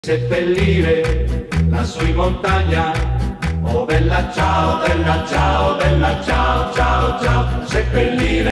Seppellire lassù in montagna. Oh bella ciao, bella ciao, bella ciao, ciao, ciao. Seppellire